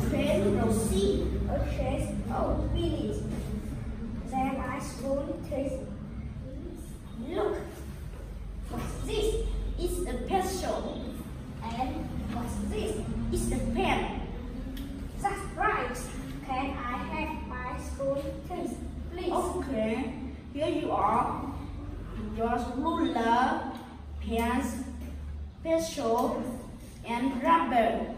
Train proceed. Okay. Oh, finish. Then my spoon takes. Look. What's this? It's a pencil. And what's this? It's a pen. That's right. Can I have my spoon, please? Okay. Here you are. Your ruler, pens, pencil, and rubber.